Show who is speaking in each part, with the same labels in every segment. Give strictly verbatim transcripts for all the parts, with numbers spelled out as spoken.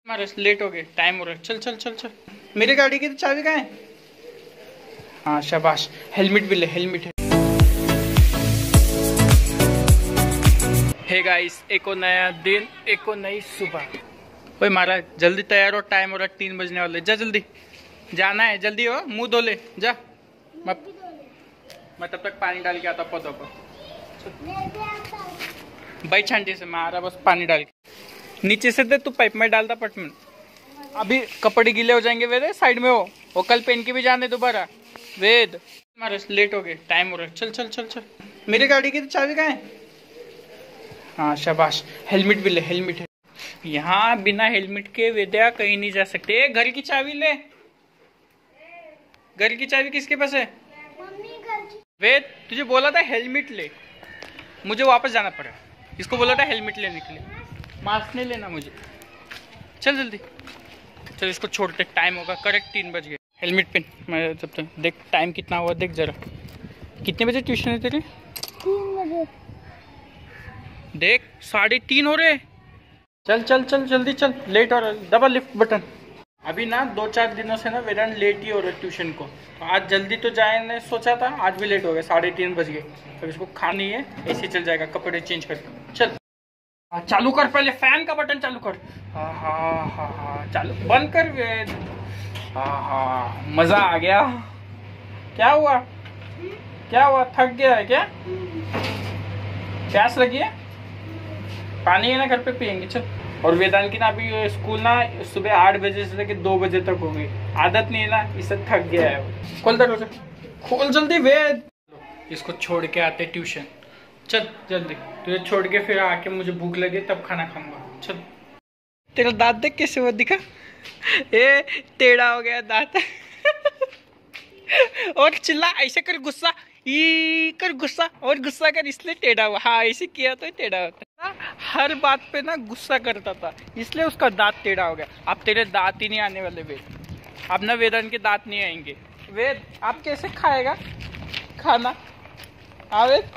Speaker 1: हमारे लेट हो गए, टाइम हो रहा है। चल चल चल चल। मेरी गाड़ी की तो चाबी कहाँ है? हाँ शाबाश, हेलमेट भी ले, हेलमेट है। हे गाइस, एक और नया दिन, एक और नई सुबह। ओए महाराज जल्दी तैयार हो, टाइम हो रहा है, तीन बजने वाले। जा जल्दी, जाना है, जल्दी हो, मुंह धो ले जा। मैं, मैं तब तक पानी डाल के आता पौधों को। भाई छांटे से मारा, बस पानी डाल के नीचे से दे, तू पाइप में डालता पट में। अभी कपड़े गीले हो जाएंगे वेद, साइड में हो, वो कल पहन के भी जाने दोबारा। वेद हमारे लेट हो गए, टाइम हो रहा है। चल चल चल चल। मेरी गाड़ी की तो चाबी कहाँ है? हाँ शाबाश, हेलमेट भी ले, हेलमेट है। यहाँ बिना हेलमेट के वेद्या कहीं नहीं जा सकते। घर की चाबी ले। घर की चाबी किसके पास है? वेद तुझे बोला था हेलमेट ले, मुझे वापस जाना पड़ा। इसको बोला था हेलमेट लेने के लिए, मास्क नहीं लेना मुझे। चल जल्दी चल, इसको छोड़ते, टाइम होगा करेक्ट तीन बज गए। हेलमेट पहन। मैं जब तक देख टाइम कितना हुआ, देख जरा कितने बजे ट्यूशन है तेरी? तीन बजे। देख साढ़े तीन हो रहे। चल चल चल जल्दी चल, लेट हो रहा है। दबा लिफ्ट बटन। अभी ना दो चार दिनों से ना वेदांत लेट ही हो रहा है ट्यूशन को, तो आज जल्दी तो जाए ने सोचा था, आज भी लेट हो गया, साढ़े तीन बज गए। अब इसको खानी है, ऐसे चल जाएगा, कपड़े चेंज करके। चल हाँ, चालू कर, पहले फैन का बटन चालू कर। हाँ हाँ हाँ हाँ चालू, बंद कर वेद। हाँ हाँ मजा आ गया। क्या हुआ? क्या हुआ, थक गया है क्या? प्यास लगी है? पानी है ना घर पे, पियेंगे चल। और वेदांत की ना अभी स्कूल ना सुबह आठ बजे से लेकर दो बजे तक हो गई, आदत नहीं है ना, इससे थक गया है। खोल दरवाजा, खोल जल्दी वेद। इसको छोड़ के आते ट्यूशन। चल जल्दी, तुझे छोड़ के फिर आके मुझे भूख लगे तब खाना खाऊंगा। चल। तेरा दांत देख कैसे वो दिखा, ए टेढ़ा हो गया दांत। और चिल्ला, ऐसे कर गुस्सा, ई कर गुस्सा, और गुस्सा कर, इसलिए टेढ़ा हुआ। हाँ ऐसे किया तो टेढ़ा होता। हर बात पे ना गुस्सा करता था, इसलिए उसका दांत टेढ़ा हो गया। अब तेरे दांत ही नहीं आने वाले वेद, अब ना वेदांत के दांत नहीं आएंगे। वेद आप कैसे खाएगा खाना? हाँ वेद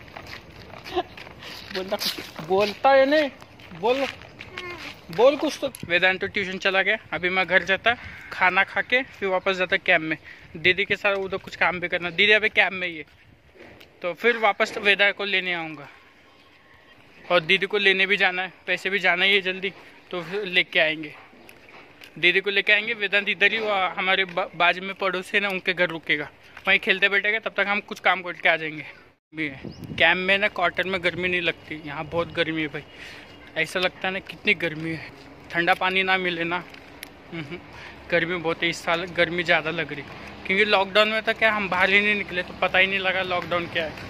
Speaker 1: बोलता बोलता है नहीं, बोल बोल कुछ तो। वेदांत तो ट्यूशन चला गया, अभी मैं घर जाता, खाना खा के फिर वापस जाता कैंप में, दीदी के साथ उधर कुछ काम भी करना। दीदी अभी कैंप में ही है, तो फिर वापस वेदांत को लेने आऊँगा। और दीदी को लेने भी जाना है, पैसे भी जाना ही है जल्दी, तो फिर लेके आएंगे, दीदी को लेके आएंगे। वेदांत इधर ही हमारे बाजू में पड़ोसी है ना, उनके घर रुकेगा, वहीं खेलते बैठेगा, तब तक हम कुछ काम करके आ जाएंगे। भी है कैंप में ना, क्वार्टर में गर्मी नहीं लगती, यहाँ बहुत गर्मी है भाई। ऐसा लगता है ना कितनी गर्मी है, ठंडा पानी ना मिले ना, गर्मी बहुत है। इस साल गर्मी ज़्यादा लग रही, क्योंकि लॉकडाउन में था क्या, हम बाहर ही नहीं निकले, तो पता ही नहीं लगा लॉकडाउन क्या है।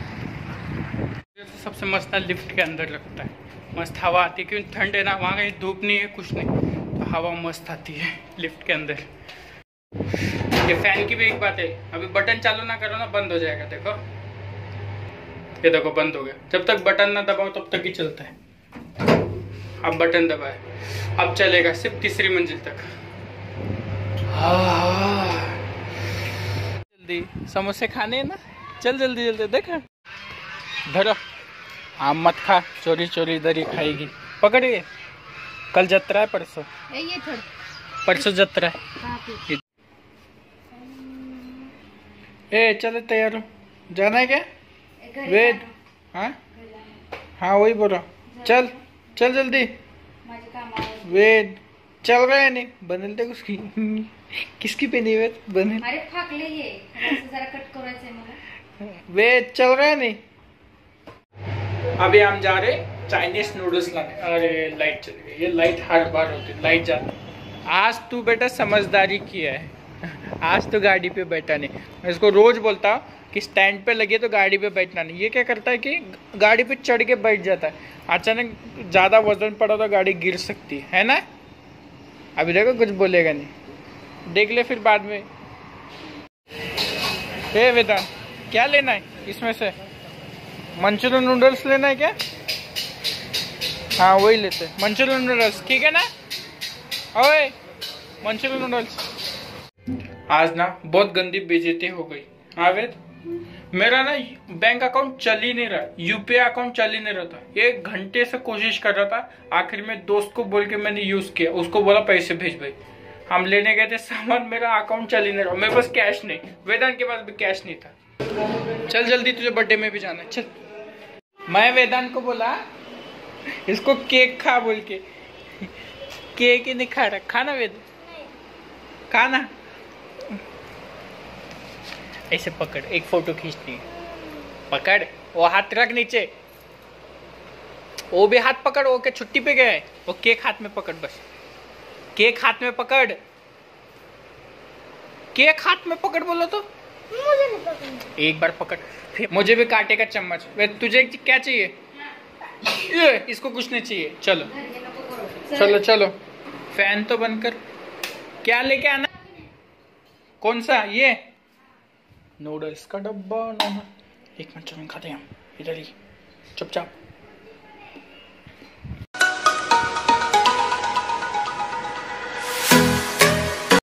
Speaker 1: सबसे मस्त ना लिफ्ट के अंदर लगता है, मस्त हवा आती है, क्योंकि ठंड है ना, वहाँ कहीं धूप नहीं है कुछ नहीं, तो हवा मस्त आती है लिफ्ट के अंदर। ये फैन की भी एक बात है, अभी बटन चालू ना करो ना बंद हो जाएगा। देखो ये देखो बंद हो गया, जब तक बटन ना दबाओ तब तक ही चलता है। अब बटन दबाए, अब चलेगा सिर्फ तीसरी मंजिल तक। जल्दी समोसे खाने हैं ना, चल जल्दी जल्दी। देखा धरो, आम मत खा, चोरी चोरी इधर ही खाएगी। पकड़िए, कल जत्रा है, परसों ये परसों जत्रा है। ए चलो तैयार हो, जाना है क्या वेद? हाँ हाँ वही बोलो, चल चल जल्दी वेद। चल रहा है नहीं, बदलते उसकी किसकी पहनी वेद? बदल वेद, चल रहा है नहीं। अभी हम जा रहे चाइनीज नूडल्स लाने। अरे लाइट चली गई, ये लाइट हर बार होती है, लाइट जाती। आज तू बेटा समझदारी किया है, आज तो गाड़ी पे बैठा नहीं। मैं इसको रोज बोलता हूँ कि स्टैंड पे लगे तो गाड़ी पे बैठना नहीं। ये क्या करता है कि गाड़ी पे चढ़ के बैठ जाता है, अचानक ज़्यादा वजन पड़ा तो गाड़ी गिर सकती है, है ना? अभी देखो कुछ बोलेगा नहीं, देख ले फिर बाद में। हे वेदांत क्या लेना है इसमें से? मंचूरियन नूडल्स लेना है क्या? हाँ वही लेते, मंचूरियन नूडल्स, ठीक है ना? ओए मंचूरियन नूडल्स। आज ना बहुत गंदी बेइज्जती हो गई। हाँ वेद, मेरा ना बैंक अकाउंट चल ही नहीं रहा, यूपीआई अकाउंट चल ही नहीं रहा था। एक घंटे से कोशिश कर रहा था, आखिर में दोस्त को बोल के मैंने यूज किया, उसको बोला पैसे भेज भाई। हम लेने गए थे सामान, मेरा अकाउंट चल ही नहीं रहा, मेरे पास कैश नहीं, वेदांत के पास भी कैश नहीं था। चल जल्दी, तुझे बर्थडे में भी जाना है, चल। मैं वेदांत को बोला इसको केक खा बोल के, केक ही नहीं खा रहा। खाना वेद, खाना ऐसे पकड़, एक फोटो खींचनी है, पकड़ वो हाथ रख नीचे, वो भी हाथ पकड़। वो क्या छुट्टी पे गया है? वो केक हाथ में पकड़, बस केक हाथ में पकड़, केक हाथ में पकड़ बोलो तो
Speaker 2: मुझे नहीं पकड़।
Speaker 1: एक बार पकड़, फिर मुझे भी काटे का चम्मच। वे तुझे क्या चाहिए? ये इसको कुछ नहीं चाहिए। चलो चलो चलो, फैन तो बंद कर। क्या लेके आना? कौन सा? ये नूडल्स का डब्बा। एक मिनट चलो खाते हैं हम, इधर ही चुपचाप।